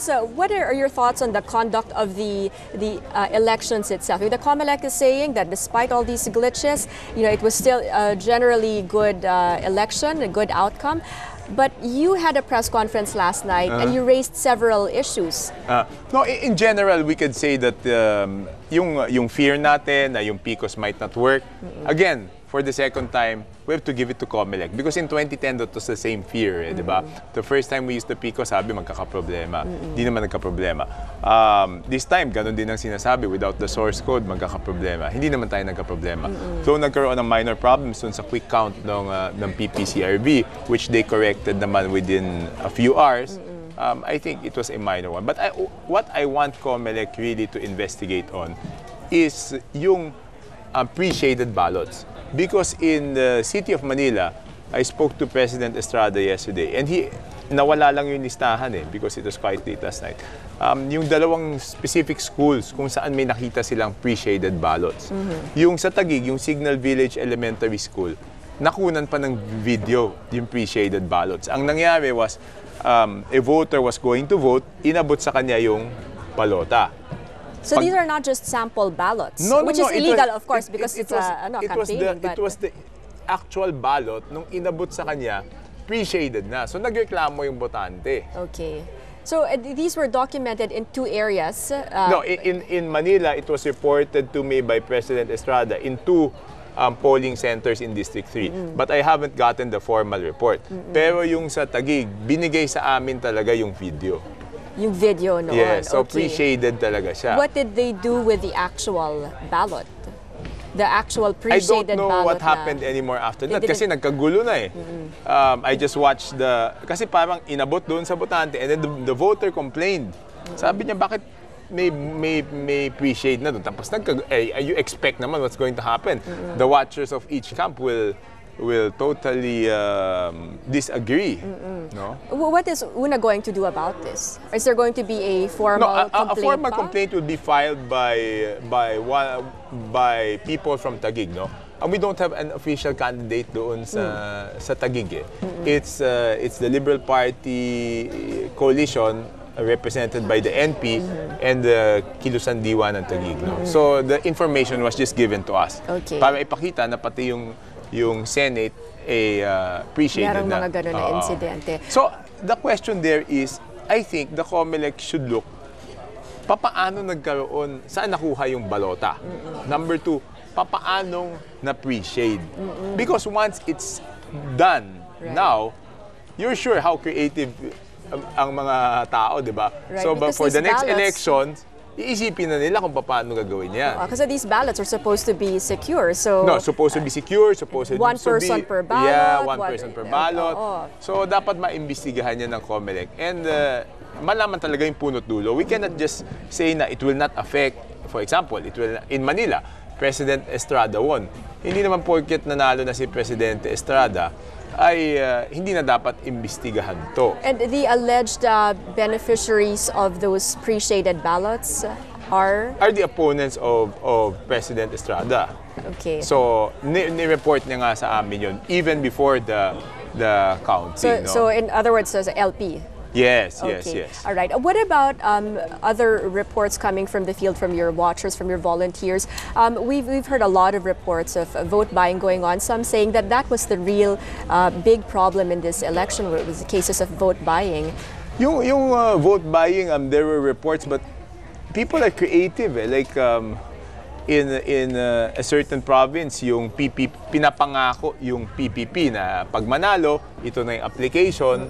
Dennis, what are your thoughts on the conduct of the elections itself? The COMELEC is saying that despite all these glitches, it was still a generally good election, a good outcome. But you had a press conference last night and you raised several issues. No, in general, we could say that yung fear natin na yung PCOS might not work. Again, for the second time, we have to give it to COMELEC. Because in 2010, that was the same fear, di ba? The first time we used the PCOS, sabi magkakaproblema. Di naman nagkaproblema. This time, ganun din ang sinasabi, without the source code, magkakaproblema. Hindi naman tayo nagkaproblema. So, nagkaroon ng minor problems dun sa quick count ng PPCRB, which they corrected naman within a few hours. I think it was a minor one. But what I want COMELEC really to investigate on is yung pre-shaded ballots. Because in the city of Manila, I spoke to President Estrada yesterday, and nawala lang yung listahan because it was quite late last night. Yung dalawang specific schools kung saan may nakita silang pre-shaded ballots. Yung sa Taguig, yung Signal Village Elementary School, nakunan pa ng video yung pre-shaded ballots. Ang nangyari was, a voter was going to vote, inabot sa kanya yung balota. So these are not just sample ballots, which is illegal, of course, because it's campaigning. It was the actual ballot nung inabot sa kanya, pre-shaded na. So nagreklamo yung botante. Okay. So these were documented in two areas. No, in Manila, it was reported to me by President Estrada in two polling centers in District 3. But I haven't gotten the formal report. Pero yung sa Taguig, binigay sa amin talaga yung video. Yung video noon. Yes, so pre-shaded talaga siya. What did they do with the actual ballot? The actual pre-shaded ballot? I don't know what happened anymore after that kasi nagkagulo na I just watched kasi parang inabot doon sa botante and then the voter complained. Sabi niya, bakit may pre-shade na doon? Tapos you expect naman what's going to happen. The watchers of each camp will totally disagree. No? What is UNA going to do about this? Is there going to be a formal complaint? A formal complaint will be filed by people from Taguig, no? And we don't have an official candidate doon sa Taguig. It's the Liberal Party coalition represented by the NP and the Kilusan Diwa ng Taguig. No? So the information was just given to us. Okay. Para ipakita na pati yung Senate pre-shaded na. Merong mga ganun na insidente. So, the question there is, I think the COMELEC should look, papaano nagkaroon, saan nakuha yung balota? Number two, papaanong na pre-shade? Because once it's done, now, you're sure how creative ang mga tao, di ba? Right, so, but for the next ballots, elections, iisipin na nila kung paano gagawin yan. Kasi these ballots are supposed to be secure. So no, supposed to be secure, supposed one to be... person per ballot. Yeah, one person per ballot. So, dapat maimbestigahan yan ng COMELEC. And malaman talaga yung punot dulo. We cannot just say na it will not affect, for example, in Manila, President Estrada won. Hindi naman porket nanalo na si Presidente Estrada, ay hindi na dapat imbestigahan to. And the alleged beneficiaries of those pre-shaded ballots are the opponents of President Estrada. Okay. So, ni-report niya nga sa amin yun even before the counting. So in other words, as LP. Yes, okay. yes. All right. What about other reports coming from the field, from your watchers, from your volunteers? We've heard a lot of reports of vote buying going on. Some saying that was the real big problem in this election, where it was cases of vote buying. Yung vote buying, there were reports, but people are creative. Like in a certain province, yung pinapangako yung PPP na pag manalo, ito na yung application,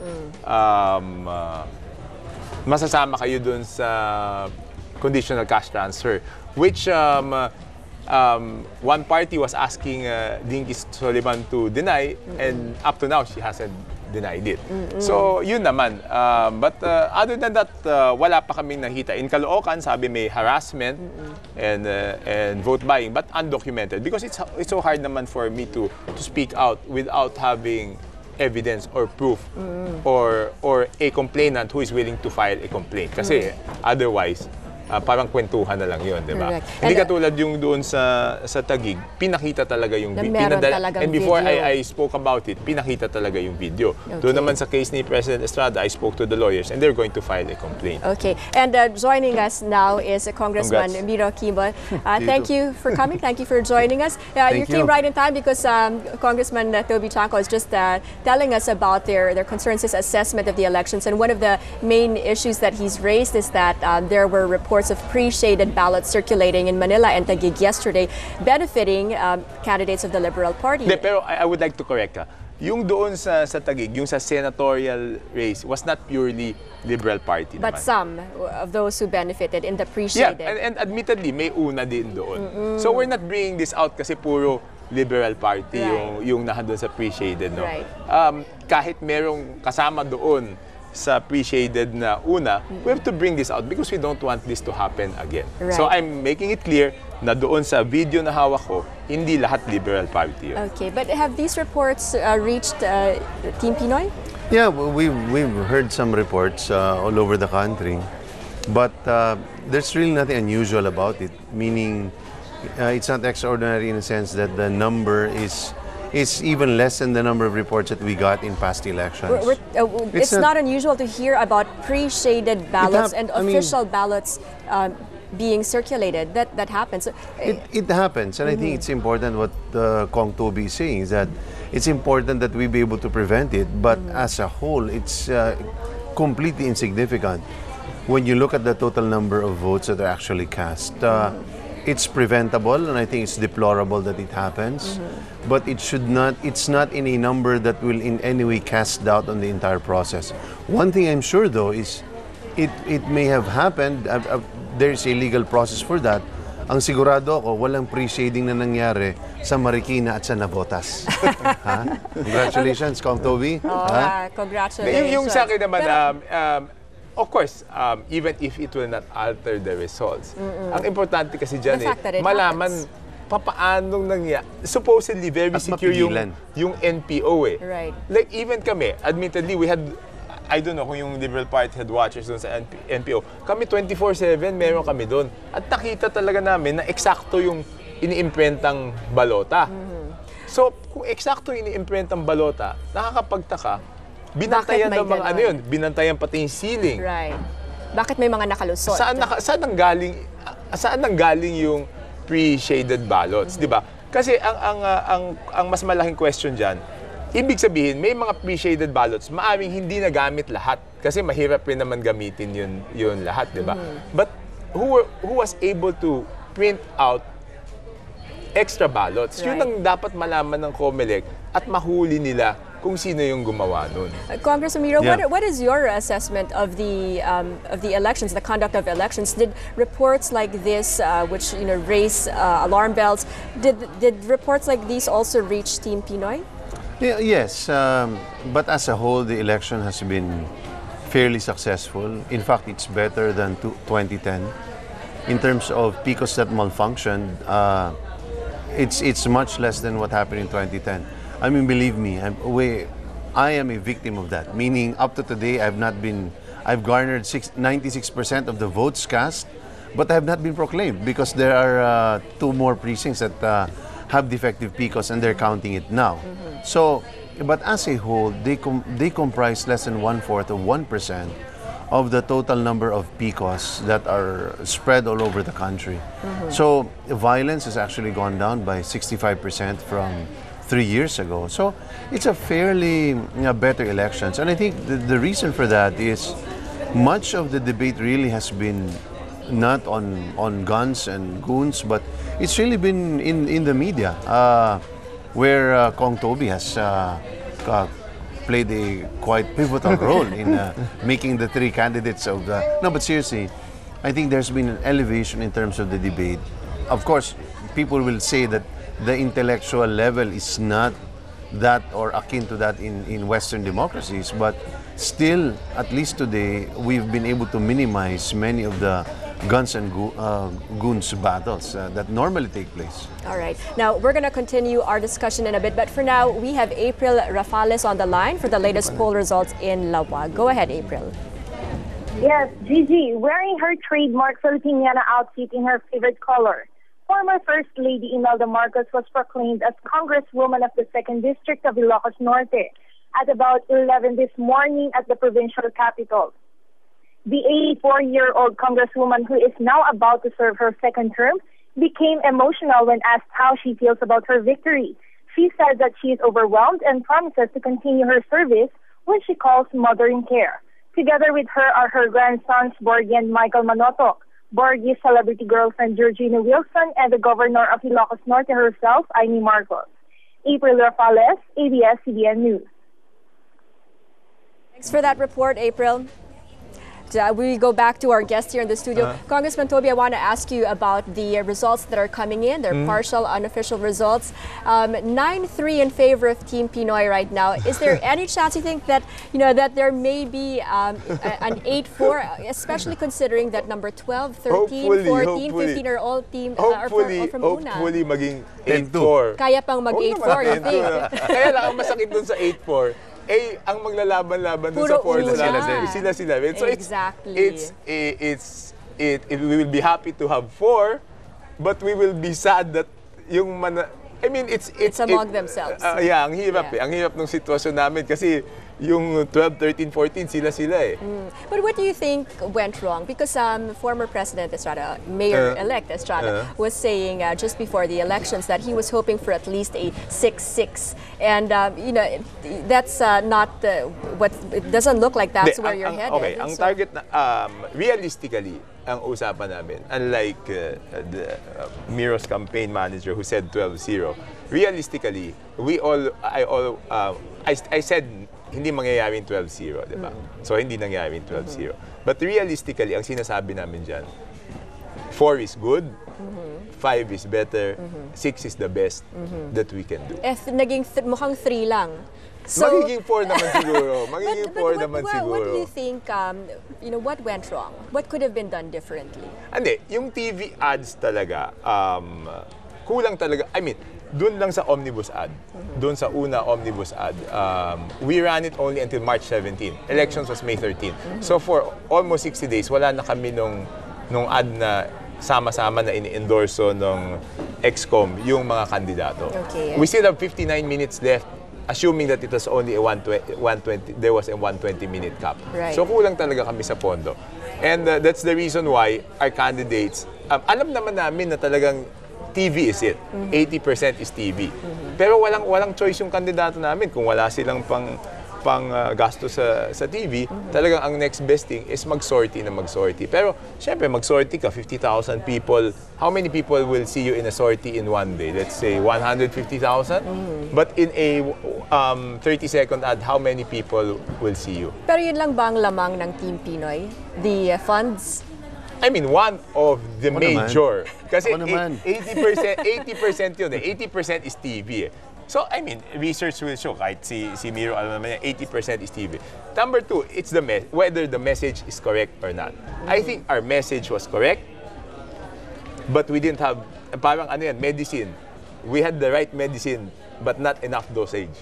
masasama kayo dun sa conditional cash transfer, which one party was asking Dinky Soliman to deny, and up to now she hasn't denied it. So, yun naman. But other than that, wala pa kaming nakita. In Caloocan, sabi may harassment and vote buying, but undocumented. Because it's so hard naman for me to speak out without having evidence or proof or a complainant who is willing to file a complaint. Kasi otherwise, parang kwentuhan na lang yun, di ba? Correct. Hindi And, katulad yung doon sa Taguig, pinakita talaga yung meron talagang and before video. I spoke about it, pinakita talaga yung video. Okay. Doon naman sa case ni President Estrada, I spoke to the lawyers and they're going to file a complaint. Okay, and joining us now is Congressman Congrats. Miro Quibon. Thank you for coming. Thank you for joining us. You came you. right in time because Congressman Toby Chanco is just telling us about their concerns, his assessment of the elections, and one of the main issues that he's raised is that there were reports of pre-shaded ballots circulating in Manila and Taguig yesterday, benefiting candidates of the Liberal Party. De, pero I would like to correct ka. Yung doon sa Taguig, yung sa senatorial race, was not purely Liberal Party But naman. some of those who benefited in the Yeah, pre-shaded. and admittedly, may una din doon. So we're not bringing this out kasi puro Liberal Party Right. yung nahadun sa pre-shaded. No? Right. Kahit merong kasama doon sa pre-shaded na una, we have to bring this out because we don't want this to happen again. Right. So I'm making it clear na doon sa video na hawak ko, hindi lahat Liberal Party yun. Okay, but have these reports reached Team Pinoy? Yeah, we've heard some reports all over the country, but there's really nothing unusual about it. Meaning, it's not extraordinary in the sense that the number is even less than the number of reports that we got in past elections. It's not unusual to hear about pre-shaded ballots and I mean- official ballots being circulated. That happens. It happens, and I think it's important what Kong Toby is saying is that it's important that we be able to prevent it, but as a whole, it's completely insignificant when you look at the total number of votes that are actually cast. It's preventable, and I think it's deplorable that it happens, but it should not. It's not in a number that will in any way cast doubt on the entire process. One thing I'm sure, though, is it may have happened. There's a legal process for that. Ang sigurado ako, walang pre-shading na nangyari sa Marikina at sa Navotas. Ha? Congratulations, Kong Toby. Congratulations. Yung sa akin naman, Pero- of course, even if it will not alter the results, ang importante kasi dyan The fact that it malaman happens. papaanong nangyari. Supposedly, very At secure mapigilan. yung NPO eh. Right. Like even kami, admittedly, we had, I don't know kung yung Liberal Party had watchers doon sa NPO. Kami 24/7, meron kami doon. At nakita talaga namin na eksakto yung iniimprentang balota. So, kung eksakto yung iniimprentang balota, nakakapagtaka, binantayan Bakit may ng mga ano ganon? yun, binantayan pati yung ceiling. Right. Bakit may mga nakalusot? Saan nanggaling yung pre-shaded ballots, 'di ba? Kasi ang mas malaking question diyan, ibig sabihin may mga pre-shaded ballots maaaring hindi nagamit lahat kasi mahirap rin naman gamitin yun lahat, 'di ba? But who was able to print out extra ballots? Yun Right. ang dapat malaman ng COMELEC at mahuli nila kung sino yung gumawa nun. Congressman Miro, Yeah. what is your assessment of the elections, the conduct of elections? Did reports like this, which raise alarm bells, did reports like these also reach Team Pinoy? Yeah, yes, but as a whole, the election has been fairly successful. In fact, it's better than 2010. In terms of PICOs that malfunctioned, it's much less than what happened in 2010. I mean, believe me, I am a victim of that. Meaning, up to today, I've garnered 96% of the votes cast, but I have not been proclaimed because there are 2 more precincts that have defective PICOs and they're counting it now. So, but as a whole, they comprise less than 1/4 of 1% of the total number of PICOs that are spread all over the country. So, violence has actually gone down by 65% from 3 years ago. So it's a fairly better elections. And I think the reason for that is much of the debate really has been not on guns and goons, but it's really been in the media, where Kong Toby has played a quite pivotal role in making the 3 candidates of the... No, but seriously, I think there's been an elevation in terms of the debate. Of course, people will say that the intellectual level is not that or akin to that in Western democracies, but still, at least today, we've been able to minimize many of the guns and goons battles that normally take place. All right. Now, we're going to continue our discussion in a bit, but for now, we have April Rafales on the line for the latest poll results in Laoag. Go ahead, April. Yes, Gigi, wearing her trademark Filipiniana outfit in her favorite color. Former First Lady Imelda Marcos was proclaimed as Congresswoman of the 2nd District of Ilocos Norte at about 11 this morning at the provincial capital. The 84-year-old Congresswoman, who is now about to serve her second term, became emotional when asked how she feels about her victory. She said that she is overwhelmed and promises to continue her service, which she calls mothering care. Together with her are her grandsons, Borgie and Michael Manotoc, Borgie's celebrity girlfriend, Georgina Wilson, and the governor of Ilocos Norte herself, Amy Marcos. April Rafales, ABS-CBN News. Thanks for that report, April. We go back to our guest here in the studio. Congressman Toby, I want to ask you about the results that are coming in. They're partial, unofficial results. 9-3 in favor of Team Pinoy right now. Is there any chance you think that that there may be an 8-4, especially considering that number 12, 13, 14, 15 are all team are from Una? Hopefully maging 8-4. Kaya pang mag 8-4, you think? Kaya lang ang masakit dun sa 8-4. Ang maglalaban-laban dun Puro sa 4 una. sila. So exactly. we will be happy to have 4, but we will be sad that yung it's among themselves. Ang hirap Ang hirap ng sitwasyon namin kasi yung 12, 13, 14 sila eh. But what do you think went wrong? Because former President Estrada, Mayor-elect Estrada, was saying just before the elections that he was hoping for at least a 6-6. And, that's not what, it doesn't look like that's where you're headed. Okay, ang target na, realistically, ang usapan namin, unlike the Miro's campaign manager who said 12-0, realistically, I said hindi mangyayaring 12-0, di ba? So, hindi nangyayaring 12-0. But realistically, ang sinasabi namin dyan, 4 is good, 5 is better, 6 is the best that we can do. Naging mukhang 3 lang. So, magiging 4 naman siguro. Magiging 4 naman siguro. What do you think, what went wrong? What could have been done differently? Hindi, yung TV ads talaga, kulang talaga. I mean, doon lang sa omnibus ad, doon sa una omnibus ad, we ran it only until March 17. Elections was May 13. So for almost 60 days, wala na kami nung ad na sama-sama na ini-endorso ng ExCom yung mga kandidato. Okay. We still have 59 minutes left, assuming that it was only a 120, there was a 120-minute cap. Right. So kulang talaga kami sa pondo. And that's the reason why our candidates, alam naman namin na talagang TV is it. 80% is TV. Pero walang choice yung kandidato namin kung wala silang pang gasto sa TV. Talagang ang next best thing is mag-sortie. Pero syempre mag-sortie ka 50,000 people. How many people will see you in a sortie in one day? Let's say 150,000. But in a 30-second ad, how many people will see you? Pero yun lang ba ang lamang ng Team Pinoy? The funds? I mean, one of the major. Kasi 80% 80% yun eh. 80% is TV eh. So, I mean, research will show, kahit si Miro, alam naman niya, 80% is TV. Number 2, it's whether the message is correct or not. I think our message was correct, but we didn't have, parang medicine. We had the right medicine, but not enough dosage.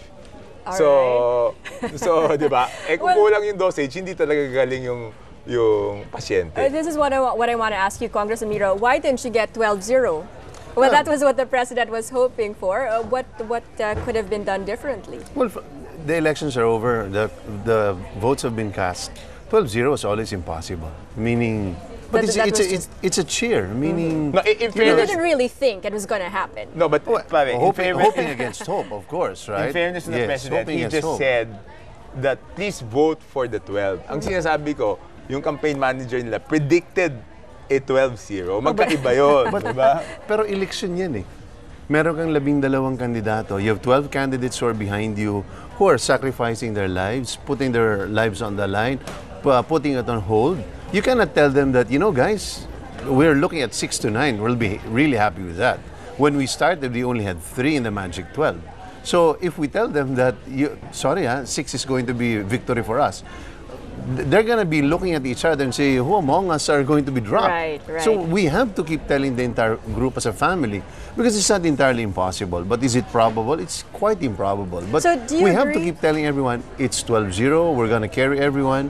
So, di ba? Kung kulang yung dosage, hindi talaga galing yung pasyente. This is what I want to ask you, Congressman Miro. Why didn't you get 12-0? Well, that was what the president was hoping for. What could have been done differently? Well, the elections are over. The votes have been cast. 12-0 is always impossible. Meaning, but it's a cheer. Meaning, no, you didn't really think it was going to happen. No, but hoping against hope, of course, right? In fairness to the president, he just said that please vote for the 12. Ang sinasabi ko, yung campaign manager nila predicted a 12-0. Magkaiba yun, diba? Pero election yan eh. Meron kang 12 kandidato. You have 12 candidates who are behind you, who are sacrificing their lives, putting their lives on the line, putting it on hold. You cannot tell them that, guys, we're looking at 6 to 9. We'll be really happy with that. When we started, we only had 3 in the Magic 12. So if we tell them that, 6 is going to be victory for us, they're going to be looking at each other and say, who among us are going to be dropped? Right. So we have to keep telling the entire group as a family, because it's not entirely impossible. But is it probable? It's quite improbable. But so do you we agree? have to keep telling everyone, it's 12-0, we're going to carry everyone.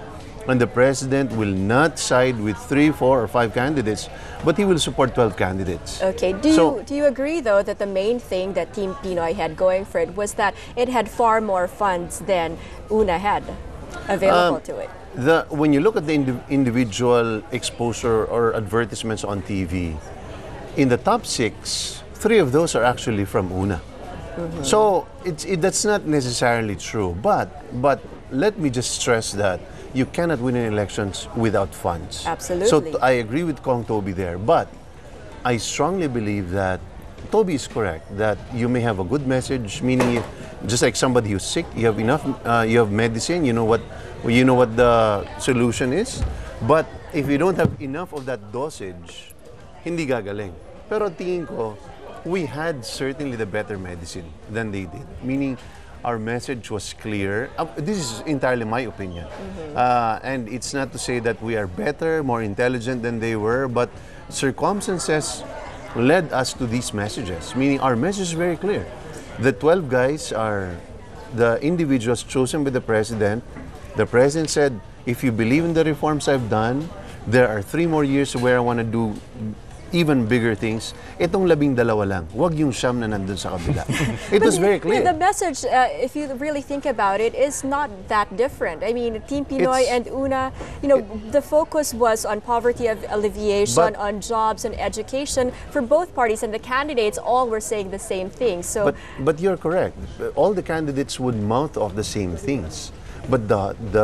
And the president will not side with 3, 4, or 5 candidates, but he will support 12 candidates. Okay. Do you agree, though, that the main thing that Team Pinoy had going for it was that it had far more funds than UNA had available to it? When you look at the individual exposure or advertisements on TV, in the top 6, 3 of those are actually from UNA. So that's not necessarily true. But let me just stress that you cannot win in elections without funds. Absolutely. So I agree with Kong Toby there. But I strongly believe that Toby is correct, that you may have a good message, meaning just like somebody who's sick, you have enough, you have medicine, you know what the solution is. But if you don't have enough of that dosage, hindi gagaling. Pero tingin ko, we had certainly the better medicine than they did. Meaning, our message was clear. This is entirely my opinion. And it's not to say that we are better, more intelligent than they were, but circumstances led us to these messages. Meaning, our message is very clear. The 12 guys are the individuals chosen by the president. The president said, if you believe in the reforms I've done, there are 3 more years where I want to do even bigger things. Itong 12 lang. Wag yung siyam na nandun sa kabila. It was very clear. The message, if you really think about it, is not that different. I mean, Team Pinoy and UNA, the focus was on poverty alleviation, on jobs and education for both parties, and the candidates all were saying the same thing. So, but you're correct. All the candidates would mouth off the same things. But the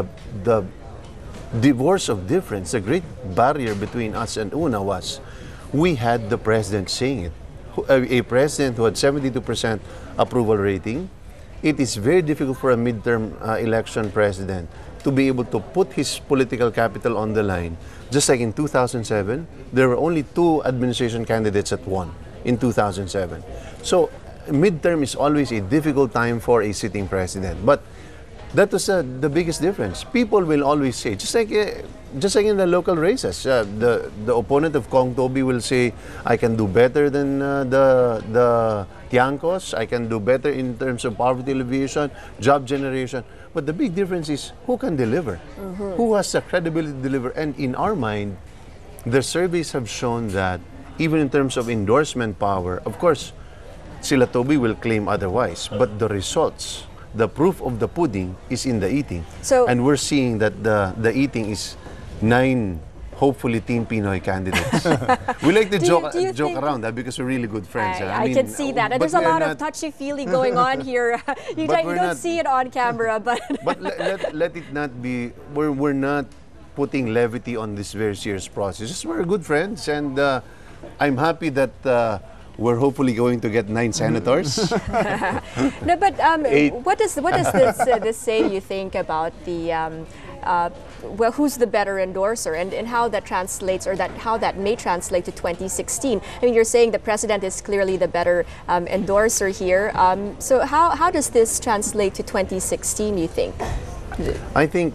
divorce of difference, the great barrier between us and UNA was, we had the president saying it. A president who had 72% approval rating. It is very difficult for a midterm election president to be able to put his political capital on the line. Just like in 2007, there were only 2 administration candidates that won in 2007. So midterm is always a difficult time for a sitting president. But that was the biggest difference. People will always say, just like in the local races, the opponent of Kong Toby will say, I can do better than the Tiangcos, I can do better in terms of poverty alleviation, job generation. But the big difference is who can deliver, who has the credibility to deliver. And in our mind, the surveys have shown that even in terms of endorsement power, of course, sila Toby will claim otherwise, but the results, the proof of the pudding is in the eating. And we're seeing that the eating is 9, hopefully, Team Pinoy candidates. We like to joke around that because we're really good friends. I can see that. And there's a lot of touchy-feely going on here. You don't see it on camera, but... But let it not be... We're not putting levity on this very serious process. Just we're good friends, and I'm happy that... we're hopefully going to get 9 senators. No, but what does this say, you think, about the who's the better endorser, and how that translates, or how that may translate to 2016? I mean, you're saying the president is clearly the better endorser here. So how does this translate to 2016, you think? I think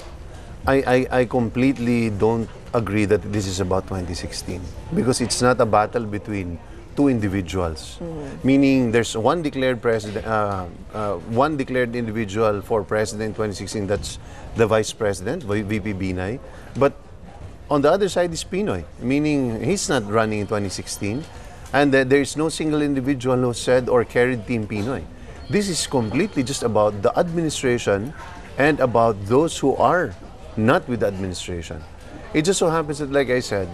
I completely don't agree that this is about 2016, because it's not a battle between 2 individuals, meaning there's one declared president, one declared individual for president 2016. That's the vice president, VP Binay. But on the other side is Pinoy, meaning he's not running in 2016, and there is no single individual who said or carried Team Pinoy. This is completely just about the administration and about those who are not with the administration. It just so happens that, like I said,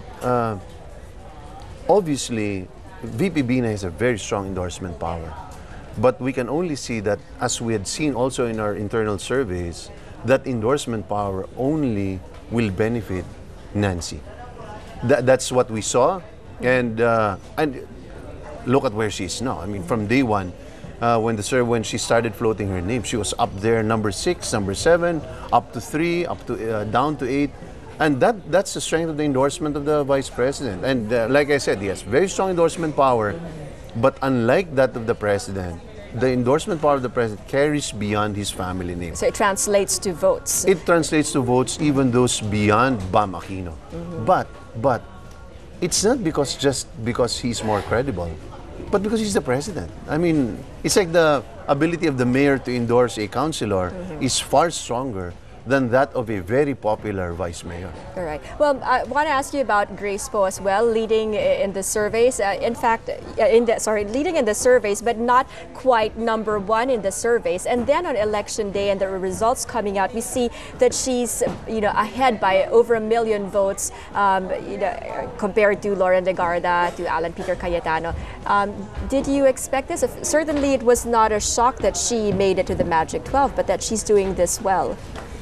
obviously, VP Binay has a very strong endorsement power. But we can only see that, as we had seen also in our internal surveys, that endorsement power only will benefit Nancy. That's what we saw. And look at where she is now. I mean, from day one, when she started floating her name, she was up there, number 6, number 7, up to 3, down to 8. And that's the strength of the endorsement of the vice president. And like I said, he has very strong endorsement power. But unlike that of the president, the endorsement power of the president carries beyond his family name. So it translates to votes. It translates to votes, even those beyond Bam Aquino. But it's not just because he's more credible, but because he's the president. I mean, it's like the ability of the mayor to endorse a councilor is far stronger than that of a very popular vice mayor. All right. Well, I want to ask you about Grace Poe as well, leading in the surveys. In fact, leading in the surveys, but not quite number one in the surveys. And then on election day and the results coming out, we see that she's, ahead by over 1 million votes, compared to Lauren Legarda, to Alan Peter Cayetano. Did you expect this? Certainly, it was not a shock that she made it to the Magic 12, but that she's doing this well.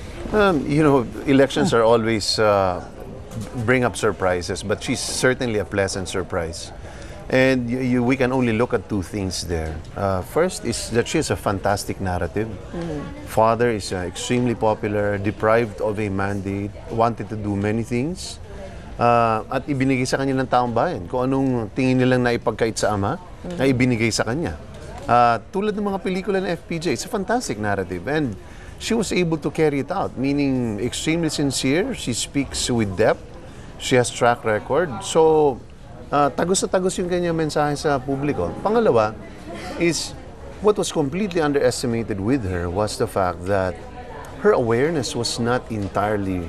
Elections are always bring up surprises, but she's certainly a pleasant surprise. And we can only look at two things there. First is that she has a fantastic narrative. Father is extremely popular, deprived of a mandate, wanted to do many things. At ibinigay sa kanya ng taong bayan. Kung anong tingin nilang naipagkait sa ama, ay ibinigay sa kanya. Tulad ng mga pelikula ng FPJ, it's a fantastic narrative. And she was able to carry it out, meaning extremely sincere. She speaks with depth. She has track record. So, tagos na tagos yung kanyang mensahe sa publiko. Pangalawa is, what was completely underestimated with her was the fact that her awareness was not entirely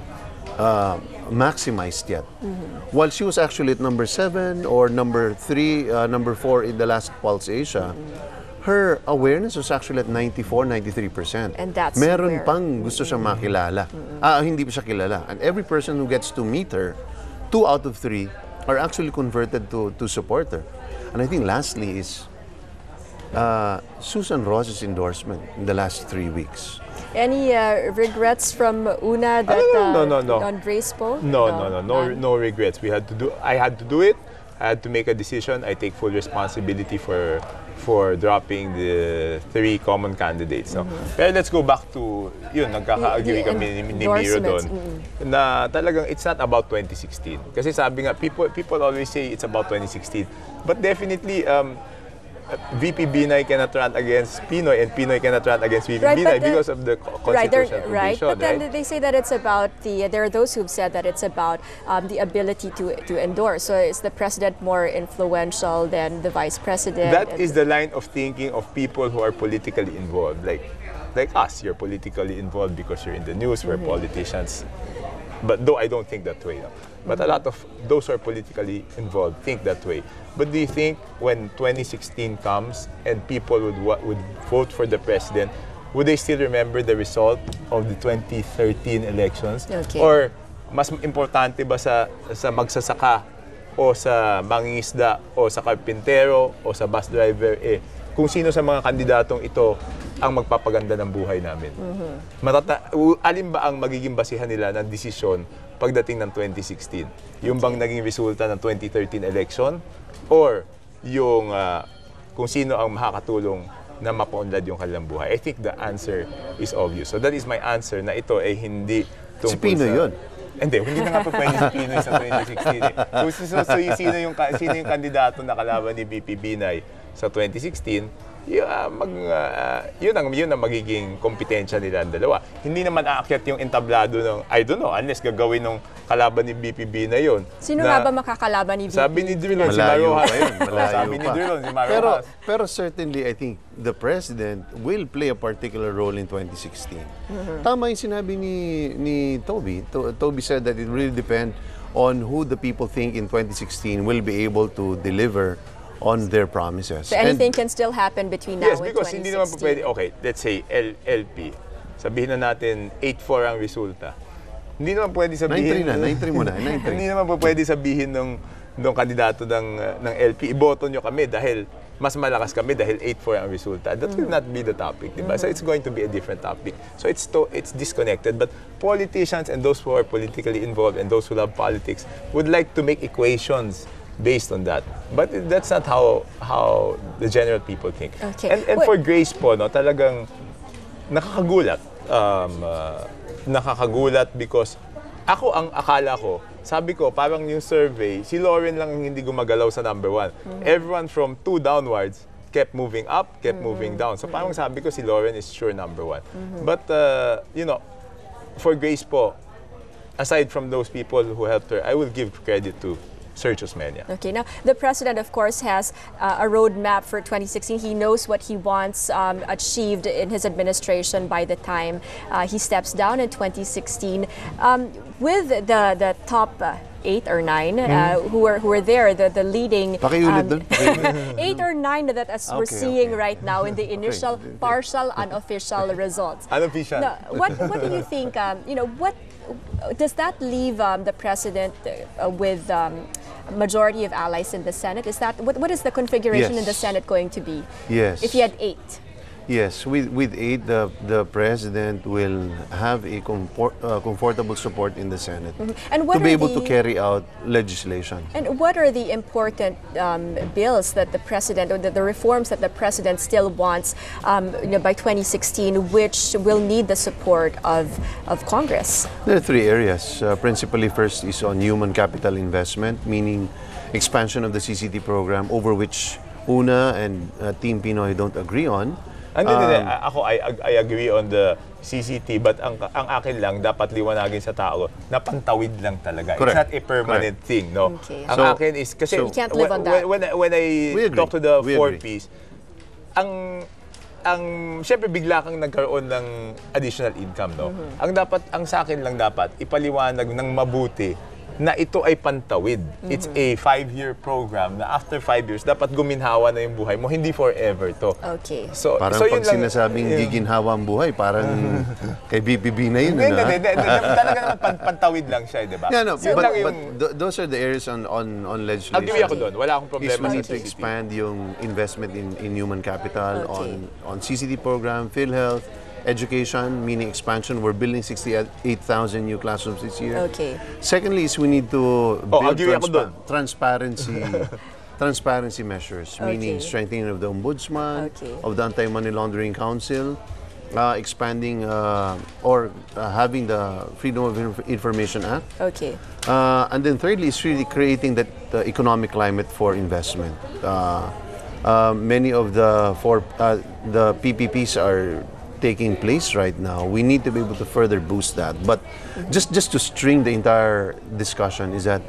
maximized yet. While she was actually at number 7 or number 3, number 4 in the last Pulse Asia, her awareness was actually at 94-93%. And that's Meron where... pang gusto siyang makilala. Hindi pa siya kilala. And every person who gets to meet her, 2 out of 3 are actually converted to support her. And I think lastly is Susan Ross's endorsement in the last 3 weeks. Any regrets from Una that No. on Grace Poe? No regrets. I had to do it. I had to make a decision. I take full responsibility for dropping the 3 common candidates. No? Pero let's go back to yun, nagkaka-agree kami ni Miro doon na talagang it's not about 2016. Kasi sabi nga, people always say it's about 2016. But definitely, VP Binay cannot run against Pinoy and Pinoy cannot run against VP Binay because of the constitutional provision. But then they say that it's about there are those who've said that it's about the ability to endorse. So is the president more influential than the vice president? That is the line of thinking of people who are politically involved. Like us, you're politically involved because you're in the news, we're politicians. But though I don't think that way. No? But a lot of those who are politically involved think that way. But do you think when 2016 comes and people would vote for the president, would they still remember the result of the 2013 elections? Okay. Or mas importante ba sa magsasaka o sa mangingisda o sa karpintero o sa bus driver kung sino sa mga kandidatong ito ang magpapaganda ng buhay namin? Alin ba ang magiging basihan nila ng desisyon pagdating ng 2016? Yung bang naging resulta ng 2013 election? Or yung kung sino ang makakatulong na mapaunlad yung kanilang buhay? I think the answer is obvious. So that is my answer na ito ay hindi tungkol si Pinoy yun. Hindi na nga pa pwede si Pinoy sa 2016. So sino yung kandidato na kalaban ni VP Binay sa 2016? Yun ang magiging kompetensya nila ang dalawa. Hindi naman aakyat yung entablado ng, I don't know, unless gagawin ng kalaban ni BPB na yun. Sino nga ba makakalaban ni BPB? Sabi ni Drilon, si Marojas. Sabi ni Drilon, si Marojas. Pero certainly, I think the president will play a particular role in 2016. Tama yung sinabi ni Toby. Toby said that it really depends on who the people think in 2016 will be able to deliver on their promises. So anything can still happen between now and 2016? Yes, because hindi naman po pwede, okay, let's say LP, sabihin na natin 8-4 ang resulta. Hindi naman pwede sabihin... 9-3 muna. Hindi naman po pwede sabihin ng kandidato ng LP, iboto nyo kami dahil mas malakas kami dahil 8-4 ang resulta. That will not be the topic, diba? So it's going to be a different topic. So it's disconnected. But politicians and those who are politically involved and those who love politics would like to make equations based on that. But that's not how the general people think. Okay. And for Grace po, no, talagang nakakagulat. Nakakagulat because ako ang akala ko, sabi ko, parang yung survey, si Lauren lang hindi gumagalaw sa number 1. Everyone from 2 downwards kept moving up, kept moving down. So parang sabi ko, si Lauren is sure number 1. But, for Grace po, aside from those people who helped her, I will give credit to Sergio Osmeña. Okay, now the president, of course, has a roadmap for 2016. He knows what he wants achieved in his administration by the time he steps down in 2016. With the top 8 or 9 who are there, the leading Pakiulit dun. 8 or 9 that as we're Okay, seeing okay. right now in the initial partial unofficial results. Unofficial. Now, what do you think? What does that leave the president with? Majority of allies in the Senate. Is that what is the configuration in the Yes. Senate going to be? Yes. If he had 8. Yes, with 8, the president will have a comfortable support in the Senate And what to be are able the, to carry out legislation. And what are the important bills that the president, or the reforms that the president still wants by 2016, which will need the support of Congress? There are 3 areas. Principally, first is on human capital investment, meaning expansion of the CCT program, over which Una and Team Pinoy don't agree on. Hindi. Ako, I agree on the CCT, but ang akin lang, dapat liwanagin sa tao, napantawid lang talaga. Correct. It's not a permanent thing, no? Okay. Ang So- akin is, kasi You can't live on that. when I We agree. talk to the We 4 agree. Ps, syempre bigla kang nagkaroon ng additional income, no? Ang sa akin lang dapat, ipaliwanag ng mabuti na ito ay pantawid. It's a 5-year program na after 5 years, dapat guminhawa na yung buhay mo, hindi forever to. Okay. Parang yun pag lang, sinasabing giginhawa ang buhay, parang kay BPB na yun. Hindi. Talaga naman pantawid lang siya, di ba? Yeah, no, Yun lang yung, but those are the areas on legislation. agree ako doon. Wala akong Is problema we sa need to CCT. expand yung investment in human capital Okay. on CCT program, PhilHealth, education, meaning expansion. We're building 68,000 new classrooms this year. Okay. Secondly is we need to build agree ako doon. transparency measures, meaning Okay. strengthening of the Ombudsman, Okay. of the Anti-Money Laundering Council, expanding or having the Freedom of Information Act. Okay. And then thirdly is really creating that economic climate for investment. Many of the PPPs are taking place right now. We need to be able to further boost that. But just to string the entire discussion is that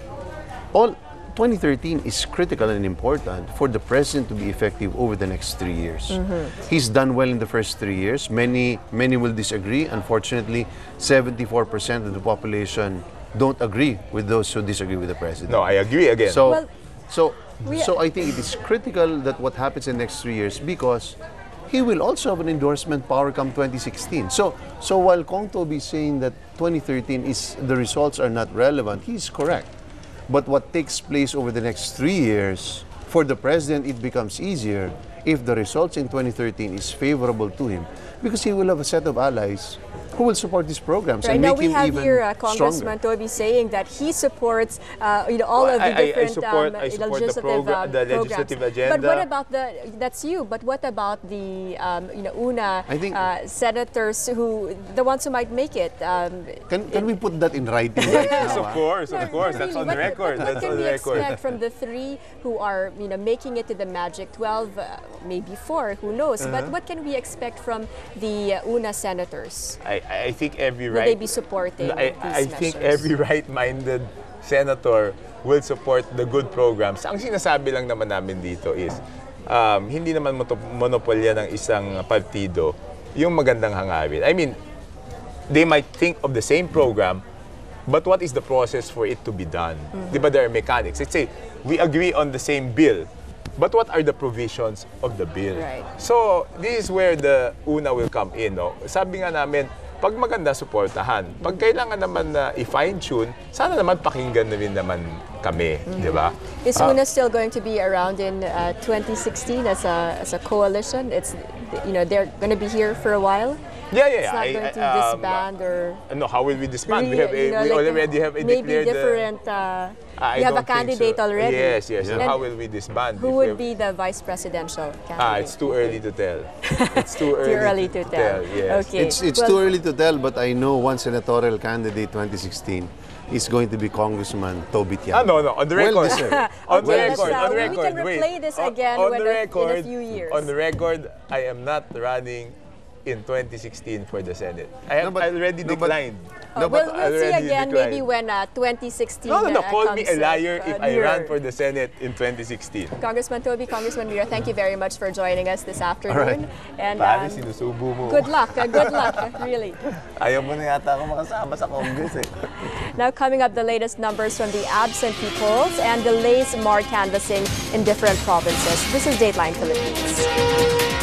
2013 is critical and important for the president to be effective over the next 3 years. He's done well in the first 3 years. Many will disagree. Unfortunately, 74% of the population don't agree with those who disagree with the president. no, I agree again. Well, So we- I think it is critical that what happens in the next 3 years, because he will also have an endorsement power come 2016. So while Kong Toby is saying that 2013 is the results are not relevant, he's correct. But what takes place over the next 3 years, for the president, it becomes easier if the results in 2013 is favorable to him, because he will have a set of allies who will support these programs Right and now make we him have even here stronger. Congressman Toby saying that he supports all of the different I support the legislative agenda. But what about that's you? But what about the Una I think- senators the ones who might make it? Can we put that in writing right now? Of course, that's on the record. What That's can on we the record. expect from the 3 who are making it to the magic 12, maybe 4, who knows? But what can we expect from the Una senators? I think every Will they right. be supporting I these think measures? every right-minded senator will support the good programs. Ang sinasabi lang naman namin dito is hindi naman monopolya ng isang partido yung magandang hangarin. I mean, they might think of the same program, but what is the process for it to be done? Di ba there are mechanics? Let's say, we agree on the same bill, but what are the provisions of the bill? Right. So, this is where the Una will come in. No? Sabi nga namin, pag maganda, suportahan. Pag kailangan naman na i-fine-tune, sana naman pakinggan na rin naman kami. Di ba? Is Una still going to be around in 2016 as a coalition? They're going to be here for a while. Yeah. It's not going to disband or No, how will we disband? We like already have maybe declared different. I You have a don't think candidate so. already. Yes. So And how will we disband? Who if would we- be the vice presidential candidate? It's too early to tell. It's too Too early to tell. Yes. Okay. It's Well, too early to tell, but I know one senatorial candidate 2016 is going to be Congressman Toby Tian. No. On the record. Well deserved. On the Okay, record. let's, On the we record. can Wait. replay this On- again on when the in a record, few years. On the record, I am not running in 2016 for the Senate. I No, but- already no, but- declined. No, but we'll see already again maybe declined. when 2016 No, call me comes, a liar if I nearer. ran for the Senate in 2016. Congressman Toby, Congressman Mira, thank you very much for joining us this afternoon. All right. And Pare, sinusubo mo. good luck, really. Ayaw mo na yata ako makasama sa Congress eh. Now coming up, the latest numbers from the absentee polls and delays more canvassing in different provinces. This is Dateline Philippines.